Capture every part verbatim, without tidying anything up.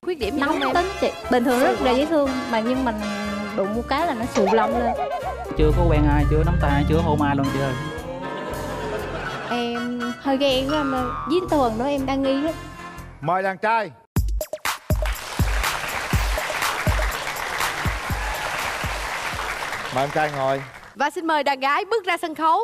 khuyết điểm gì nóng không em? tính chị, bình thường rất là dễ thương mà nhưng mình đụng một cái là nó xù lông lên. Chưa có quen ai, chưa nắm tay, chưa hôn ai luôn chị ơi. Em hơi ghen quá mà với tuần đó em đang nghi lắm. Mời đàn trai. Mời em trai ngồi. Và xin mời đàn gái bước ra sân khấu.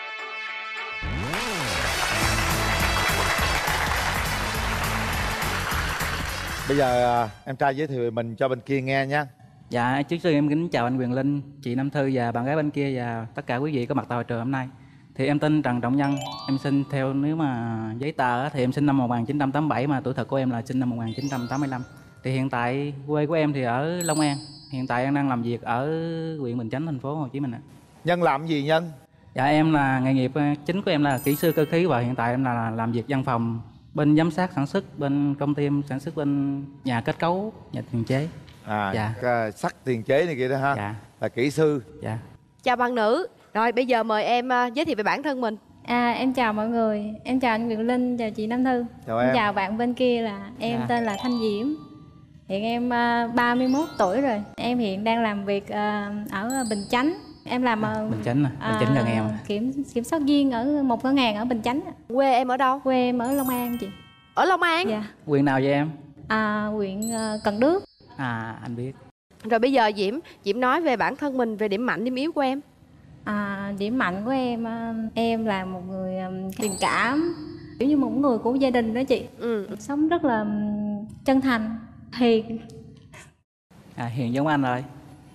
Bây giờ em trai giới thiệu mình cho bên kia nghe nha. Dạ, trước tiên em kính chào anh Quyền Linh, chị Nam Thư và bạn gái bên kia và tất cả quý vị có mặt tại hội trường hôm nay. Thì em tên Trần Trọng Nhân, em sinh theo nếu mà giấy tờ thì em sinh năm một nghìn chín trăm tám mươi bảy mà tuổi thật của em là sinh năm một nghìn chín trăm tám mươi lăm. Thì hiện tại quê của em thì ở Long An. Hiện tại em đang làm việc ở huyện Bình Chánh, thành phố Hồ Chí Minh ạ. Nhân làm gì Nhân? Dạ em là nghề nghiệp chính của em là kỹ sư cơ khí và hiện tại em là làm việc văn phòng bên giám sát sản xuất bên công ty em sản xuất bên nhà kết cấu, nhà tiền chế. À, dạ. Sắt tiền chế này kia đó ha. Dạ. Là kỹ sư. Dạ. Chào bạn nữ. Rồi bây giờ mời em uh, giới thiệu về bản thân mình. À, em chào mọi người, em chào anh Quyền Linh, chào chị Nam Thư. Chào em. Em chào bạn bên kia là em Dạ. tên là Thanh Diễm. Hiện em uh, ba mươi mốt tuổi rồi. Em hiện đang làm việc uh, ở Bình Chánh. Em làm uh, Bình Chánh, Bình Chánh gần em. Kiểm kiểm soát viên ở một cửa hàng ở Bình Chánh. Quê em ở đâu? Quê em ở Long An chị. Ở Long An? Dạ. Huyện nào vậy em? À, huyện uh, Cần Đước. À, anh biết. Rồi bây giờ Diễm, Diễm nói về bản thân mình, về điểm mạnh, điểm yếu của em. À, điểm mạnh của em, uh, em là một người um, tình cảm, kiểu như một người của gia đình đó chị. Ừ. Sống rất là um, chân thành, hiền. À, hiền giống anh rồi.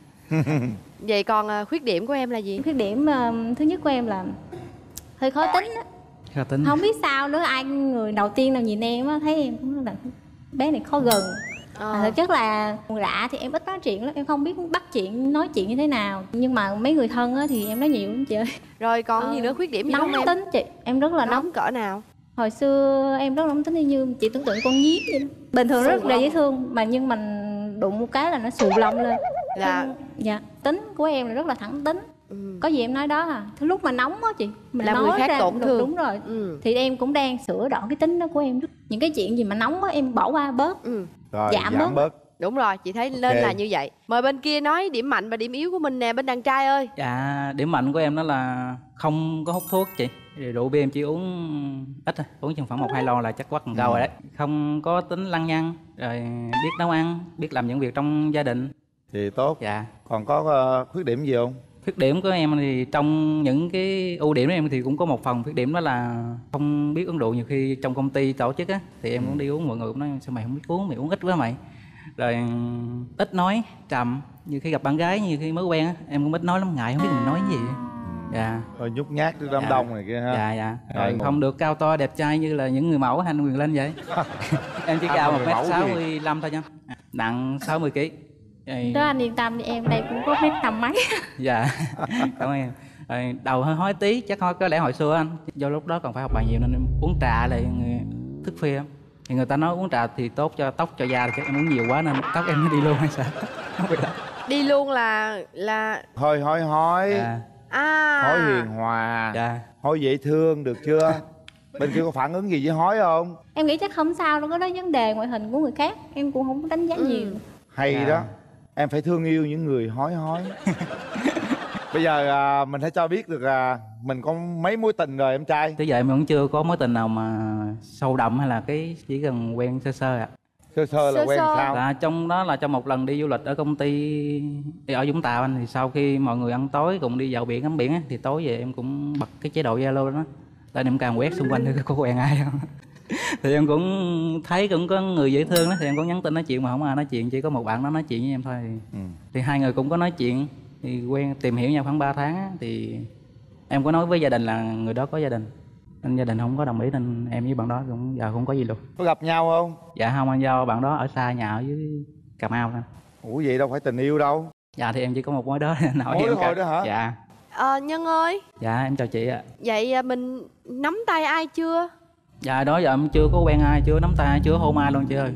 Vậy còn uh, khuyết điểm của em là gì? Khuyết điểm uh, thứ nhất của em là hơi khó tính á. Khó tính. Không biết sao nữa, ai người đầu tiên nào nhìn em á thấy em cũng là bé này khó gần. Ờ. À, thực chất là người lạ thì em ít nói chuyện lắm, em không biết bắt chuyện nói chuyện như thế nào. Nhưng mà mấy người thân á thì em nói nhiều lắm chị ơi. Rồi còn Ờ, gì nữa, khuyết điểm gì nóng không em? tính chị, em rất là nóng. Nóng cỡ nào? Hồi xưa em rất nóng tính như chị tưởng tượng con nhím vậy đó. Bình thường Xù rất là lông. dễ thương mà nhưng mình đụng một cái là nó xù lông lên. Là Dạ, tính của em là rất là thẳng tính. ừ. Có gì em nói đó à. Thứ lúc mà nóng á chị, mình Làm nói người khác ra tổn được, thương. đúng rồi. Ừ. Thì em cũng đang sửa đổi cái tính đó của em. Những cái chuyện gì mà nóng á em bỏ qua bớt. Ừ. Rồi, Giảm giảm, bớt. bớt. Đúng rồi, chị thấy lên Ok. là như vậy. Mời bên kia nói điểm mạnh và điểm yếu của mình nè, bên đàn trai ơi. Dạ, điểm mạnh của em đó là không có hút thuốc chị. Rồi rượu bia em chỉ uống ít thôi, uống chừng khoảng một hai lon là chắc quắc cần câu rồi đấy. Không có tính lăng nhăng, rồi biết nấu ăn, biết làm những việc trong gia đình. Thì tốt. Dạ. Còn có uh, khuyết điểm gì không? Khuyết điểm của em thì trong những cái ưu điểm của em thì cũng có một phần khuyết điểm đó là không biết uống rượu. Nhiều khi trong công ty tổ chức á thì em cũng đi uống, mọi người cũng nói sao mày không biết uống, mày uống ít quá mày. Rồi ít nói, trầm. Như khi gặp bạn gái, như khi mới quen á, em cũng ít nói lắm, ngại không biết mình nói cái gì. Dạ. Rồi nhút nhát trước đám Dạ. đông này kia ha. Dạ dạ. Rồi, Rồi không được cao to đẹp trai như là những người mẫu anh Quyền Linh vậy. Em chỉ Anh cao là một người mét mẫu sáu gì? mươi lăm thôi nha. Nặng sáu mươi ký. Đó anh yên tâm đi, em đây cũng có mét tầm mấy. Dạ. Cảm ơn em. Rồi đầu hơi hói tí, chắc thôi có lẽ hồi xưa anh do lúc đó còn phải học bài nhiều nên em uống trà lại người thức khuya. Thì người ta nói uống trà thì tốt cho tóc cho da, thì chắc em uống nhiều quá nên tóc em nó đi luôn hay sao? Không biết đâu. Đi luôn là là Thôi hói hói. Dạ. à Hói hiền hòa. Dạ. Hói dễ thương được chưa? Bên kia có phản ứng gì với hói không? Em nghĩ chắc không sao đâu, có đó vấn đề ngoại hình của người khác. Em cũng không có đánh giá Ừ. nhiều. Hay Dạ. đó. Em phải thương yêu những người hói hói. Bây giờ à, mình hãy cho biết được à, mình có mấy mối tình rồi em trai? Tới giờ em vẫn chưa có mối tình nào mà sâu đậm hay là cái chỉ cần quen sơ sơ ạ. Sơ sơ là Sơ quen sơ. sao? Là trong đó là trong một lần đi du lịch ở công ty đi ở Vũng Tàu anh, thì sau khi mọi người ăn tối cùng đi dạo biển ngắm biển á, thì tối về em cũng bật cái chế độ Zalo đó lên em càng quét xung quanh thử có quen ai không. Thì em cũng thấy cũng có người dễ thương đó, thì em cũng nhắn tin nói chuyện mà không ai nói chuyện, chỉ có một bạn đó nói chuyện với em thôi. Thì, Ừ. thì hai người cũng có nói chuyện, thì quen tìm hiểu nhau khoảng ba tháng á, thì em có nói với gia đình là người đó có gia đình, nên gia đình không có đồng ý nên em với bạn đó cũng giờ không có gì luôn. Có gặp nhau không? Dạ không anh, do bạn đó ở xa, nhà ở dưới Cà Mau thôi. Ủa vậy đâu phải tình yêu đâu. Dạ thì em chỉ có một mối đó nên hỏi Mối em đó thôi cả- đó hả? Dạ. Ờ, Nhân ơi, Dạ em chào chị ạ. vậy à, mình nắm tay ai chưa? Dạ đó giờ em chưa có quen ai, chưa nắm tay ai, chưa hôn ai luôn chị ơi.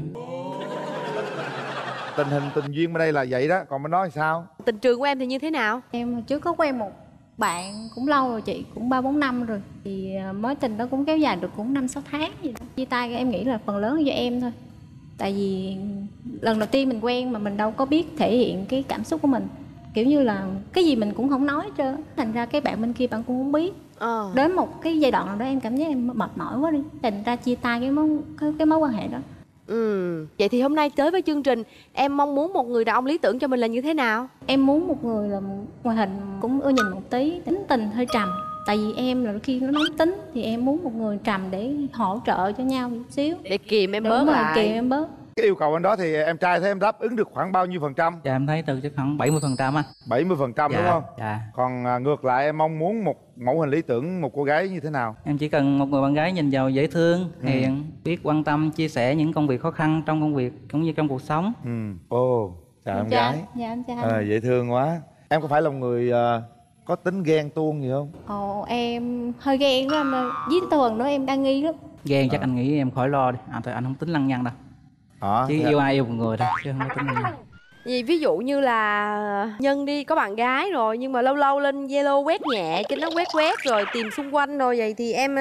Tình hình tình duyên ở đây là vậy đó. Còn bên đó thì sao? Tình trường của em thì như thế nào? Em hồi trước có quen một bạn cũng lâu rồi chị, cũng ba bốn năm rồi. Thì à, mối tình đó cũng kéo dài được cũng năm sáu tháng gì đó. Chia tay em nghĩ là phần lớn là do em thôi. Tại vì lần đầu tiên mình quen mà mình đâu có biết thể hiện cái cảm xúc của mình. Kiểu như là cái gì mình cũng không nói hết trơn. Thành ra cái bạn bên kia bạn cũng không biết. Ờ. Đến một cái giai đoạn nào đó em cảm giác em mệt mỏi quá đi. Thành ra chia tay cái mối, cái, cái mối quan hệ đó. Ừ. Vậy thì hôm nay tới với chương trình, em mong muốn một người đàn ông lý tưởng cho mình là như thế nào? Em muốn một người là ngoại hình cũng ưa nhìn một tí, tính tình hơi trầm. Tại vì em là khi nó nóng tính thì em muốn một người trầm để hỗ trợ cho nhau một xíu. Để kìm em Đúng bớt rồi, lại. kìm em bớt. Cái yêu cầu anh đó thì em trai thấy em đáp ứng được khoảng bao nhiêu phần trăm? Dạ em thấy từ chắc khoảng bảy mươi phần trăm anh. bảy mươi phần trăm Dạ, đúng không? dạ. Còn à, ngược lại em mong muốn một mẫu hình lý tưởng một cô gái như thế nào? Em chỉ cần một người bạn gái nhìn vào dễ thương, Ừ. hiền, biết quan tâm, chia sẻ những công việc khó khăn trong công việc cũng như trong cuộc sống. Ừ. Ồ, chào em Dạ, gái. dạ em chào. À, dễ thương quá. Em có phải là một người à, có tính ghen tuông gì không? Ồ, em hơi ghen đó, mà với tuần đó em đang nghi lắm. Ghen chắc anh nghĩ em khỏi lo đi, anh, anh không tính lăng nhăng đâu. Hả? Chứ Dạ. yêu ai yêu một người thôi, chứ không có tính lăng nhăng. Vì ví dụ như là Nhân đi có bạn gái rồi nhưng mà lâu lâu lên Zalo quét nhẹ cái nó quét quét rồi tìm xung quanh rồi, vậy thì em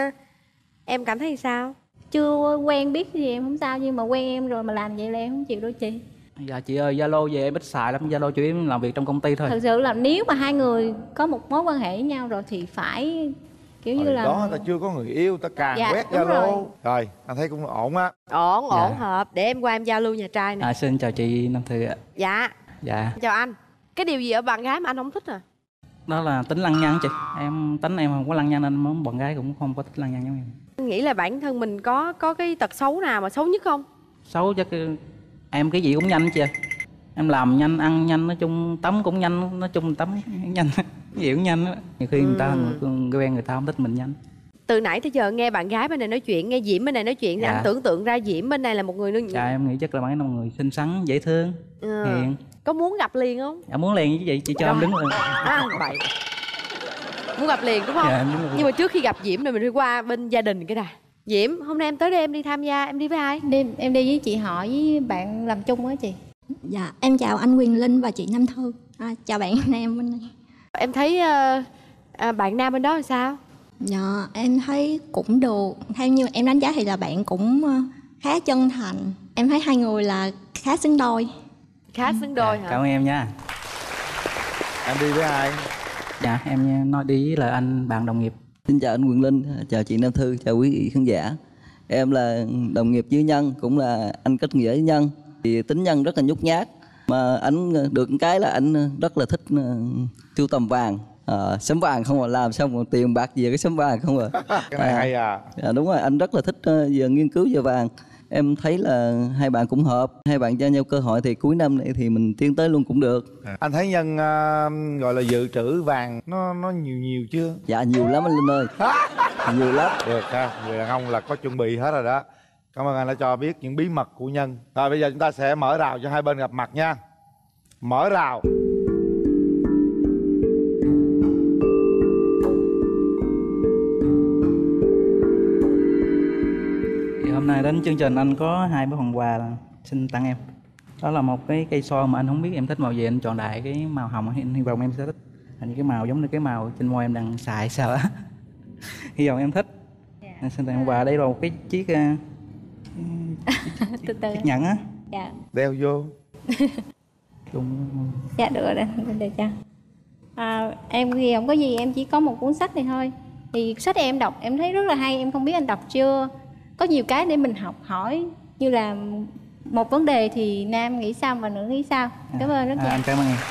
em cảm thấy sao? Chưa quen biết gì em không sao, nhưng mà quen em rồi mà làm vậy là em không chịu đâu chị. Dạ chị ơi, Zalo về em ít xài lắm, Zalo chủ yếu em làm việc trong công ty thôi. Thật sự là nếu mà hai người có một mối quan hệ với nhau rồi thì phải kiểu như Hồi là đó ta chưa có người yêu ta càng Dạ, quét đúng Zalo. rồi. Rồi, anh thấy cũng ổn á. Ổn ổn Dạ. hợp, để em qua em giao lưu nhà trai nè. À, xin chào chị Nam Thư ạ. Dạ. Dạ. Chào anh. Cái điều gì ở bạn gái mà anh không thích à? Đó là tính lăng nhăng chị. Em tính em không có lăng nhăng nên món bạn gái cũng không có thích lăng nhăng giống em. Anh nghĩ là bản thân mình có có cái tật xấu nào mà xấu nhất không? Xấu chắc em cái gì cũng nhanh chị. Em làm nhanh, ăn nhanh, nói chung tắm cũng nhanh, nói chung tắm nhanh, cái gì cũng nhanh. Nhiều khi người ta người quen người ta không thích mình nhanh. Từ nãy tới giờ nghe bạn gái bên này nói chuyện, nghe Diễm bên này nói chuyện, thì Dạ. anh tưởng tượng ra Diễm bên này là một người nữ. Dạ em nghĩ chắc là bạn ấy là một người xinh xắn, dễ thương, Ừ. hiền. Có muốn gặp liền không? Dạ muốn liền chứ chị, chị cho em đứng lên. À, vậy. Muốn gặp liền đúng không? Dạ em đứng lên. Nhưng mà trước khi gặp Diễm thì mình phải qua bên gia đình cái đã. Diễm, hôm nay em tới đây em đi tham gia, em đi với ai? đi, em đi với chị họ với bạn làm chung á chị. Dạ, em chào anh Quyền Linh và chị Nam Thư. À, chào bạn nam bên này. Em thấy uh, à, bạn nam bên đó là sao? Dạ, em thấy cũng được. Theo như em đánh giá thì là bạn cũng ờ, khá chân thành. Em thấy hai người là khá xứng đôi. Khá xứng đôi Dạ, hả? cảm ơn em nha. Em đi với ai? Dạ em nói đi với là anh bạn đồng nghiệp. Xin chào anh Quyền Linh, chào chị Nam Thư, chào quý vị khán giả. Em là đồng nghiệp với Nhân, cũng là anh kết nghĩa với Nhân. Thì tính Nhân rất là nhút nhát, mà anh được cái là anh rất là thích sưu tầm vàng. À, sắm vàng không mà làm xong còn tiền bạc về cái sắm vàng không à. Cái này à, hay à. à. Đúng rồi, anh rất là thích về nghiên cứu về vàng. Em thấy là hai bạn cũng hợp, hai bạn cho nhau cơ hội thì cuối năm này thì mình tiến tới luôn cũng được. Anh thấy Nhân uh, gọi là dự trữ vàng nó nó nhiều nhiều chưa? Dạ nhiều lắm anh Linh ơi, nhiều lắm. Được ha, người đàn ông là có chuẩn bị hết rồi đó. Cảm ơn anh đã cho biết những bí mật của Nhân. Rồi bây giờ chúng ta sẽ mở rào cho hai bên gặp mặt nha. Mở rào. Thì hôm nay đến chương trình anh có hai cái phần quà là xin tặng em. Đó là một cái cây son mà anh không biết em thích màu gì, anh chọn đại cái màu hồng, hy vọng em sẽ thích. Hình như cái màu giống như cái màu trên môi em đang xài sao á. Hy vọng em thích. Anh xin tặng quà, đây là một cái chiếc uh, Từ từ. chiếc nhẫn á. Dạ. Đeo vô. Đúng. Dạ được rồi, đây, để cho. À, em thì không có gì, em chỉ có một cuốn sách này thôi. Thì sách này em đọc em thấy rất là hay, em không biết anh đọc chưa. Có nhiều cái để mình học hỏi, như là một vấn đề thì nam nghĩ sao và nữ nghĩ sao. Cảm ơn rất À, nhiều. anh cảm ơn em.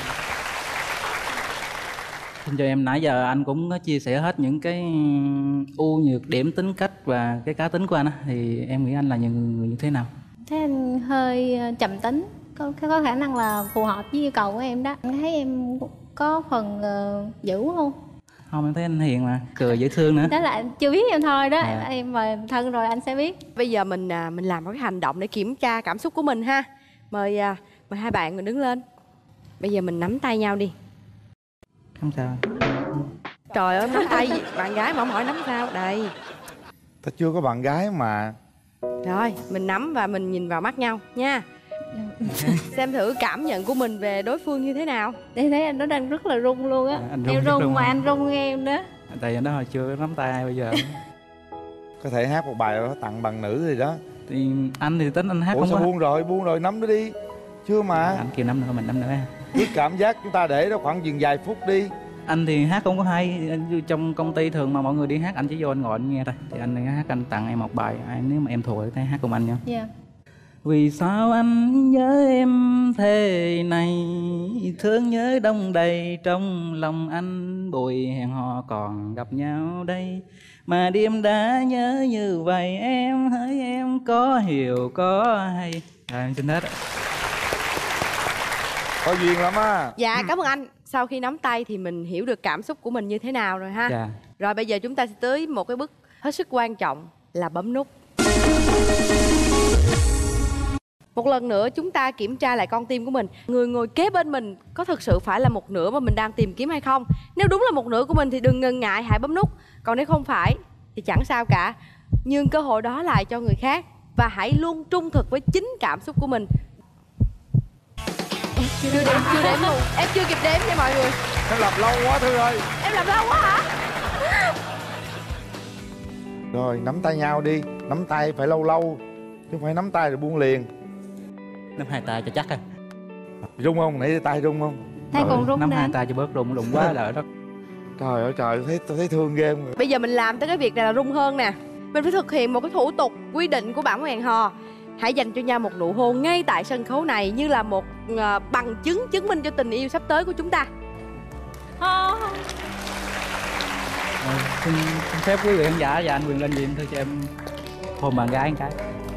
Xin chào em, nãy giờ anh cũng có chia sẻ hết những cái ưu nhược điểm, tính cách và cái cá tính của anh á, thì em nghĩ anh là những người như thế nào? Thế anh hơi trầm tính, có, có khả năng là phù hợp với yêu cầu của em đó. Anh thấy em có phần uh, dữ không? Không, em thấy anh hiền mà, cười dễ thương nữa. Đó là anh chưa biết em thôi đó, À. em mời thân rồi anh sẽ biết. Bây giờ mình à, mình làm một cái hành động để kiểm tra cảm xúc của mình ha. Mời à, mời hai bạn mình đứng lên. Bây giờ mình nắm tay nhau đi. Không sao. Trời ơi, nắm tay bạn gái mà không hỏi nắm sao. Đây. Ta chưa có bạn gái mà. Rồi, mình nắm và mình nhìn vào mắt nhau nha. Xem thử cảm nhận của mình về đối phương như thế nào. Để thấy anh nó đang rất là run luôn á. À, anh run, em rất run run. mà anh run nghe em đó. Tại vì đó hồi chưa nắm tay ai bây giờ. Có thể hát một bài đó tặng bạn nữ gì đó. Thì anh thì tính anh hát Ủa không sao có. buông rồi, buông rồi, nắm nó đi. Chưa mà. Anh kêu năm nữa mình năm nữa. Cứ cảm giác chúng ta để đó khoảng chừng vài phút đi. Anh thì hát không có hay. Anh trong công ty thường mà mọi người đi hát anh chỉ vô anh ngồi anh nghe thôi. Thì anh hát anh tặng em một bài. Nếu mà em thua thì hát cùng anh nha. Dạ. Vì sao anh nhớ em thế này, thương nhớ đông đầy trong lòng anh, bồi hẹn hò còn gặp nhau đây, mà đêm đã nhớ như vậy em, hỡi em có hiểu có hay. Rồi em xin hết ạ. Có duyên lắm á. Dạ cảm ơn anh. Sau khi nắm tay thì mình hiểu được cảm xúc của mình như thế nào rồi ha. Dạ. Rồi bây giờ chúng ta sẽ tới một cái bước hết sức quan trọng là bấm nút. Một lần nữa chúng ta kiểm tra lại con tim của mình. Người ngồi kế bên mình có thực sự phải là một nửa mà mình đang tìm kiếm hay không? Nếu đúng là một nửa của mình thì đừng ngần ngại, hãy bấm nút. Còn nếu không phải thì chẳng sao cả. Nhường cơ hội đó lại cho người khác. Và hãy luôn trung thực với chính cảm xúc của mình. Chưa đếm, chưa đếm luôn. Em chưa kịp đếm nha mọi người. Em làm lâu quá Thư ơi. Em làm lâu quá hả? Rồi nắm tay nhau đi. Nắm tay phải lâu lâu, chứ không phải nắm tay rồi buông liền. Nắm hai tay cho chắc à. Rung không? Nãy tay rung không? Tay còn rung Nắm nè hai anh. tay cho bớt rung, rung quá là đó. Trời ơi trời, thấy tôi thấy thương ghê. Bây giờ mình làm tới cái việc này là rung hơn nè. Mình phải thực hiện một cái thủ tục quy định của bản hẹn hò. Hãy dành cho nhau một nụ hôn ngay tại sân khấu này như là một uh, bằng chứng chứng minh cho tình yêu sắp tới của chúng ta. Oh. Rồi, xin, xin phép quý vị khán giả và anh Quyền Linh Diệm thôi cho em hôn bạn gái một cái.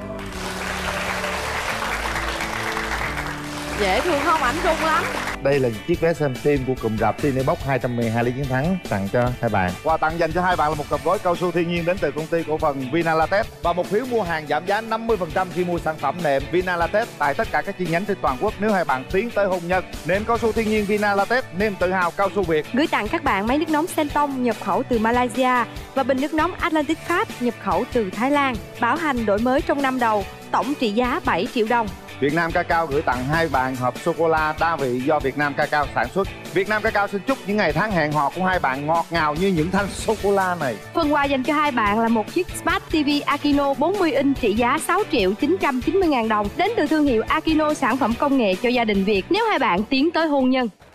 Dễ thương không? Ảnh rung lắm. Đây là chiếc vé xem phim của cụm rạp Cinebox hai trăm mười hai ly chiến thắng tặng cho hai bạn. Quà tặng dành cho hai bạn là một cặp gối cao su thiên nhiên đến từ công ty cổ phần Vinalatex và một phiếu mua hàng giảm giá năm mươi phần trăm khi mua sản phẩm nệm Vinalatex tại tất cả các chi nhánh trên toàn quốc nếu hai bạn tiến tới hôn nhân. Nệm cao su thiên nhiên Vinalatex, niềm tự hào cao su Việt. Gửi tặng các bạn máy nước nóng Senton nhập khẩu từ Malaysia và bình nước nóng Atlantic Pháp nhập khẩu từ Thái Lan. Bảo hành đổi mới trong năm đầu, tổng trị giá bảy triệu đồng. Việt Nam Cacao gửi tặng hai bạn hộp sô-cô-la đa vị do Việt Nam Cacao sản xuất. Việt Nam Cacao xin chúc những ngày tháng hẹn hò của hai bạn ngọt ngào như những thanh sô-cô-la này. Phần quà dành cho hai bạn là một chiếc Smart ti vi Aquino bốn mươi inch trị giá sáu triệu chín trăm chín mươi ngàn đồng đến từ thương hiệu Aquino, sản phẩm công nghệ cho gia đình Việt nếu hai bạn tiến tới hôn nhân.